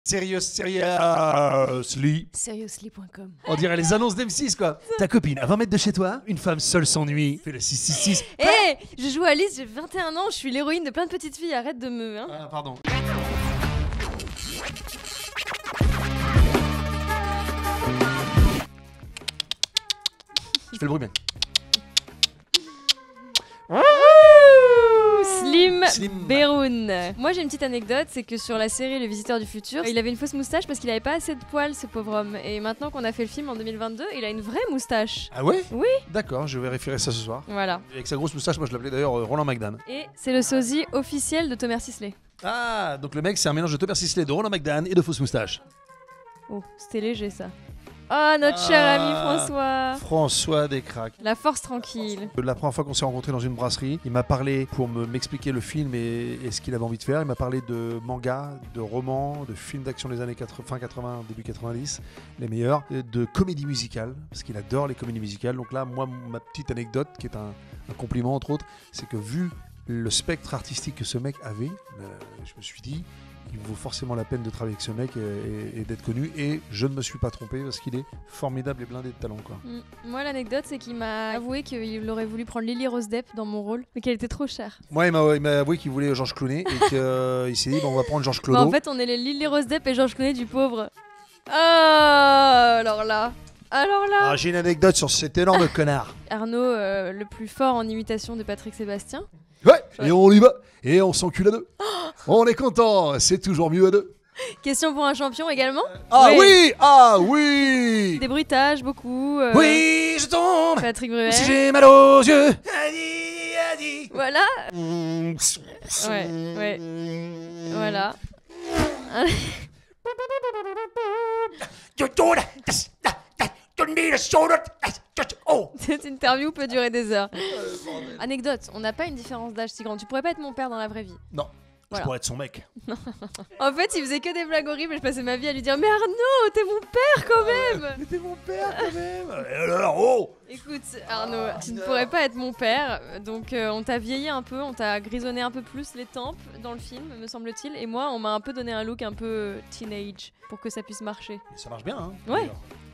Seriously. Seriously.com. On dirait les annonces d'M6 quoi. Ta copine à 20 mètres de chez toi, une femme seule s'ennuie, fais le 666. Hé, je joue Alice, j'ai 21 ans, je suis l'héroïne de plein de petites filles, arrête de me... Hein. Ah pardon. Je fais le bruit bien. Slim Beroun. Moi j'ai une petite anecdote, c'est que sur la série Le Visiteur du Futur, il avait une fausse moustache parce qu'il avait pas assez de poils, ce pauvre homme. Et maintenant qu'on a fait le film en 2022, il a une vraie moustache. Ah ouais? Oui. D'accord, je vais vérifier ça ce soir. Voilà. Avec sa grosse moustache, moi je l'appelais d'ailleurs Roland McDan. Et c'est le sosie officiel de Thomas Sisley. Ah, donc le mec c'est un mélange de Thomas Sisley, de Roland McDan et de fausse moustache. Oh, c'était léger ça. Ah, notre cher ami François. François Descraques. La force tranquille. La première fois qu'on s'est rencontrés dans une brasserie, il m'a parlé pour m'expliquer le film et ce qu'il avait envie de faire. Il m'a parlé de manga, de romans, de films d'action des années fin 80, début 90, les meilleurs, de comédie musicale, parce qu'il adore les comédies musicales. Donc là, moi, ma petite anecdote, qui est un compliment entre autres, c'est que vu le spectre artistique que ce mec avait, je me suis dit... il vaut forcément la peine de travailler avec ce mec et d'être connu. Et je ne me suis pas trompé parce qu'il est formidable et blindé de talent, quoi. Moi, l'anecdote, c'est qu'il m'a avoué qu'il aurait voulu prendre Lily Rose Depp dans mon rôle, mais qu'elle était trop chère. Moi, il m'a avoué qu'il voulait Georges Clooney et qu'il s'est dit, on va prendre Georges Clooney. Bah, en fait, on est les Lily Rose Depp et Georges Clooney du pauvre. Ah, alors là. Ah, j'ai une anecdote sur cet énorme connard. Arnaud, le plus fort en imitation de Patrick Sébastien. Ouais, et on y va. Et on s'encule à deux. On est content, c'est toujours mieux à deux. Question pour un champion également. Ah oui, ah oui. Des bruitages, beaucoup. Oui, je tombe. Patrick Bruel. Si j'ai mal aux yeux. Adi. Voilà. Ouais. Voilà. Cette interview peut durer des heures. Anecdote, on n'a pas une différence d'âge si grande. Tu pourrais pas être mon père dans la vraie vie. Non. Voilà. Je pourrais être son mec. En fait, il faisait que des blagues horribles et je passais ma vie à lui dire mais Arnaud, t'es mon père quand même. Mais t'es mon père quand même. Et alors, oh. Écoute Arnaud, tu ne pourrais pas être mon père, donc on t'a vieilli un peu, on t'a grisonné un peu plus les tempes dans le film, me semble-t-il, et moi on m'a un peu donné un look un peu teenage pour que ça puisse marcher. Ça marche bien, hein. Ouais.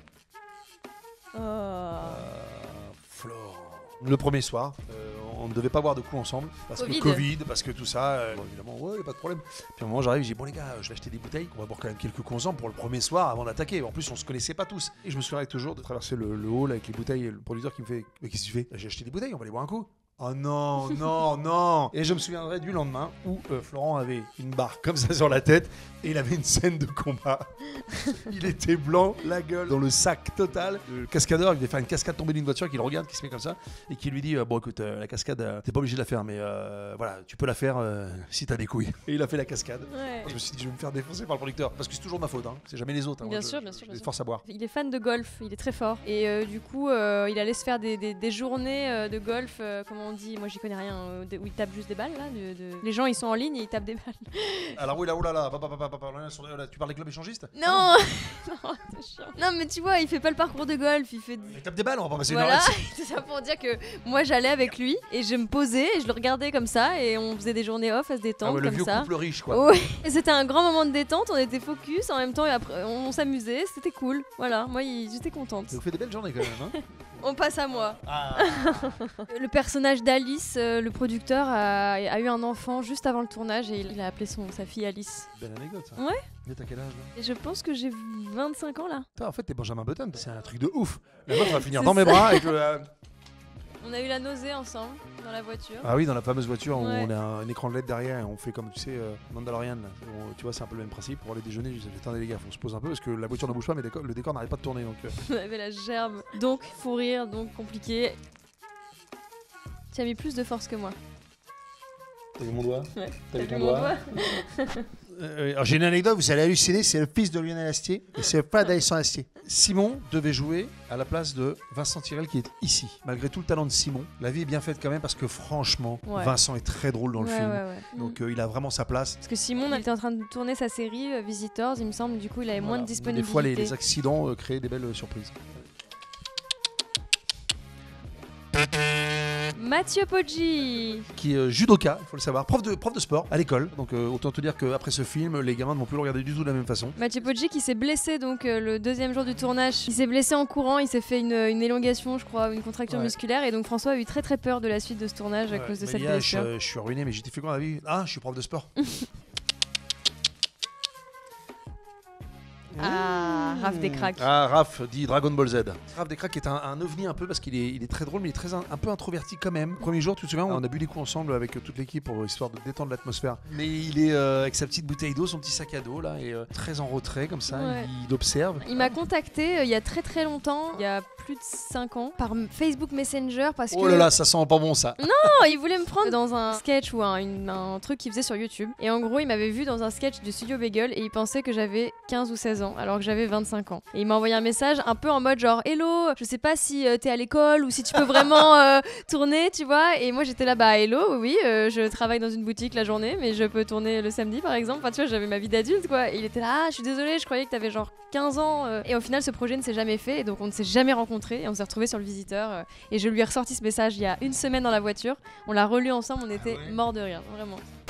Florent. Le premier soir, on ne devait pas boire de coups ensemble parce que Covid, parce que tout ça, bon, évidemment, ouais, pas de problème. Puis à un moment, j'arrive, je dis bon les gars, je vais acheter des bouteilles, on va boire quand même quelques coups ensemble pour le premier soir avant d'attaquer. En plus, on se connaissait pas tous. Et je me souviens toujours de traverser le hall avec les bouteilles et le producteur qui me fait mais qu'est-ce que tu fais? J'ai acheté des bouteilles, on va aller boire un coup. Oh non, non, non. Et je me souviendrai du lendemain où Florent avait une barre comme ça sur la tête et il avait une scène de combat. Il était blanc, la gueule dans le sac total. Le cascadeur, il devait faire une cascade tombée d'une voiture, qui le regarde, qui se met comme ça et qui lui dit bon écoute, la cascade, t'es pas obligé de la faire, mais voilà, tu peux la faire si t'as des couilles. Et il a fait la cascade. Ouais. Je me suis dit je vais me faire défoncer par le producteur parce que c'est toujours ma faute, hein. C'est jamais les autres. Hein. Bien sûr. Je force à boire. Il est fan de golf, il est très fort. Et du coup, il allait se faire des journées de golf, comment on dit, moi j'y connais rien, où il tape juste des balles là. Les gens ils sont en ligne et ils tapent des balles. Alors oui là, tu parles des clubs échangistes? Non. Non, c'est chiant. Non mais tu vois, il fait pas le parcours de golf, il tape des balles, on va pas passer une heure là-dessus. C'est ça pour dire que moi j'allais avec lui et je me posais et je le regardais comme ça et on faisait des journées off à se détendre comme ça. Le vieux couple riche quoi. Ouais. Et c'était un grand moment de détente, on était focus en même temps et après on s'amusait, c'était cool. Voilà, moi j'étais contente. Ça vous fait des belles journées quand même, hein. On passe à moi. Le personnage d'Alice, le producteur, a eu un enfant juste avant le tournage et il a appelé sa fille Alice. Belle anecdote ça. Ouais. Mais t'as quel âge là? Et je pense que j'ai 25 ans là. En fait t'es Benjamin Button, c'est un truc de ouf. La meuf va finir dans mes bras avec le... On a eu la nausée ensemble dans la voiture. Ah oui, dans la fameuse voiture où ouais. on a un écran de LED derrière et on fait comme tu sais Mandalorian. Tu vois, c'est un peu le même principe. Pour aller déjeuner, je disais attendez les gars, faut se poser un peu parce que la voiture ne bouge pas mais le décor n'arrête pas de tourner. Donc, On avait la gerbe. Donc faut rire, donc compliqué. Tu as mis plus de force que moi. T'as vu mon doigt? Ouais. T'as vu ton doigt? Alors j'ai une anecdote, vous allez halluciner, c'est le fils de Lionel Astier et c'est pas d'Alexandre Astier. Simon devait jouer à la place de Vincent Tirel qui est ici. Malgré tout le talent de Simon, la vie est bien faite quand même parce que franchement, Vincent est très drôle dans le film. Ouais. Donc il a vraiment sa place. Parce que Simon il était en train de tourner sa série Visitors, il me semble, du coup il avait moins de disponibilité. Des fois les accidents créent des belles surprises. Mathieu Poggi. Qui est judoka, il faut le savoir, prof de sport à l'école. Donc autant te dire qu'après ce film, les gamins ne vont plus le regarder du tout de la même façon. Mathieu Poggi qui s'est blessé donc le deuxième jour du tournage. Il s'est blessé en courant, il s'est fait une élongation, je crois, une contracture musculaire. Et donc François a eu très très peur de la suite de ce tournage à cause de cette blessure. Je suis ruiné, mais j'ai fait quoi dans la vie? Ah, je suis prof de sport. Ah, Raph Descraques. Ah, Raph dit Dragon Ball Z. Raph Descraques est un ovni un peu parce qu'il est très drôle, mais il est très un peu introverti quand même. Le premier jour, tu te souviens, on a bu des coups ensemble avec toute l'équipe pour histoire de détendre l'atmosphère. Mais il est avec sa petite bouteille d'eau, son petit sac à dos là, et très en retrait comme ça. Ouais. Il observe. Il m'a contacté il y a très très longtemps, il y a plus de 5 ans, par Facebook Messenger parce que. Oh là là, ça sent pas bon ça. Non, il voulait me prendre dans un sketch ou un truc qu'il faisait sur YouTube. Et en gros, il m'avait vu dans un sketch du Studio Bagel et il pensait que j'avais 15 ou 16 ans alors que j'avais 25 ans. Et il m'a envoyé un message un peu en mode genre hello, je sais pas si t'es à l'école ou si tu peux vraiment tourner, tu vois. Et moi j'étais là, bah hello, oui, je travaille dans une boutique la journée, mais je peux tourner le samedi par exemple. Enfin tu vois, j'avais ma vie d'adulte quoi. Et il était là, ah, je suis désolée, je croyais que t'avais genre 15 ans. Et au final ce projet ne s'est jamais fait et donc on ne s'est jamais rencontrés et on s'est retrouvés sur le Visiteur. Et je lui ai ressorti ce message il y a une semaine dans la voiture. On l'a relu ensemble, on était morts de rire, vraiment.